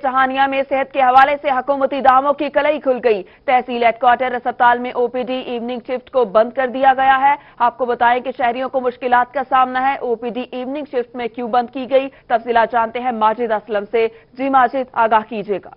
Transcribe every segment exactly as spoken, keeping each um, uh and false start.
जहानिया में सेहत के हवाले से हुकूमती दावों की कलई खुल गई। तहसील हेडक्वार्टर अस्पताल में ओपीडी इवनिंग शिफ्ट को बंद कर दिया गया है। आपको बताएं कि शहरियों को मुश्किलात का सामना है। ओपीडी इवनिंग शिफ्ट में क्यों बंद की गई, तफसीलात जानते हैं माजिद असलम से। जी माजिद, आगाह कीजिएगा।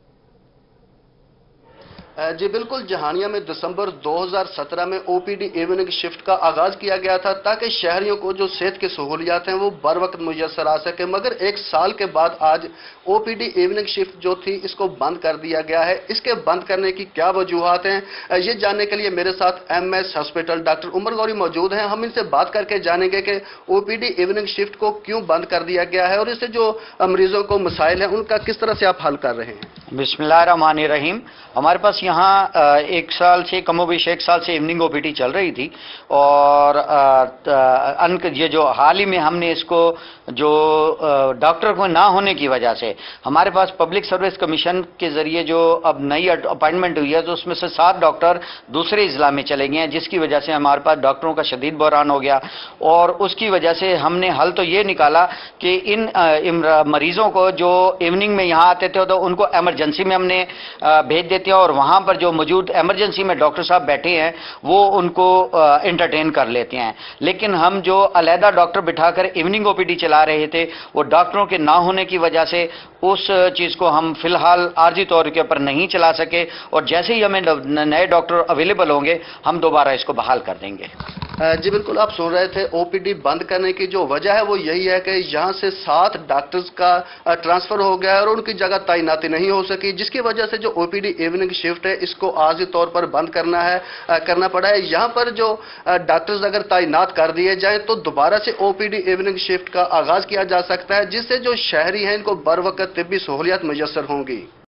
जी बिल्कुल, जहानिया में दिसंबर दो हज़ार सत्रह में ओपीडी इवनिंग शिफ्ट का आगाज किया गया था ताकि शहरियों को जो सेहत की सहूलियात हैं वो बर वक्त मुयसर आ सके, मगर एक साल के बाद आज ओपीडी इवनिंग शिफ्ट जो थी इसको बंद कर दिया गया है। इसके बंद करने की क्या वजूहात हैं, ये जानने के लिए मेरे साथ MS hospital doctor Umar Ghauri मौजूद हैं। हम इनसे बात करके जानेंगे कि ओपीडी इवनिंग शिफ्ट को क्यों बंद कर दिया गया है और इससे जो मरीजों को मसाइल हैं उनका किस तरह से आप हल कर रहे हैं। बिस्मिल्लाहिर्रहमानिर्रहीम। हमारे पास यहाँ एक साल से कमोबेश एक साल से इवनिंग ओपीडी चल रही थी और अनक ये जो हाल ही में हमने इसको जो डॉक्टर को ना होने की वजह से हमारे पास पब्लिक सर्विस कमीशन के जरिए जो अब नई अपॉइंटमेंट हुई है तो उसमें से सात डॉक्टर दूसरे इजला में चले गए हैं, जिसकी वजह से हमारे पास डॉक्टरों का शदीद बहरान हो गया। और उसकी वजह से हमने हल तो ये निकाला कि इन मरीजों को जो इवनिंग में यहाँ आते थे तो उनको एमरजेंसी में हमने भेज देते हैं और वहाँ पर जो मौजूद एमरजेंसी में डॉक्टर साहब बैठे हैं वो उनको एंटरटेन कर लेते हैं। लेकिन हम जो अलहदा डॉक्टर बिठाकर इवनिंग ओपीडी चला रहे थे वो डॉक्टरों के ना होने की वजह से उस चीज़ को हम फिलहाल आर्जी तौर के ऊपर नहीं चला सके और जैसे ही हमें नए डॉक्टर अवेलेबल होंगे हम दोबारा इसको बहाल कर देंगे। जी बिल्कुल, आप सुन रहे थे ओपीडी बंद करने की जो वजह है वो यही है कि यहाँ से सात डॉक्टर्स का ट्रांसफर हो गया और उनकी जगह तैनाती नहीं हो सकी, जिसकी वजह से जो ओपीडी इवनिंग शिफ्ट है इसको आर्जी तौर पर बंद करना है करना पड़ा है। यहाँ पर जो डॉक्टर्स अगर तैनात कर दिए जाएं तो दोबारा से ओपीडी इवनिंग शिफ्ट का आगाज किया जा सकता है, जिससे जो शहरी हैं इनको बर वक्त तिब्बी सहूलियत मुयसर होंगी।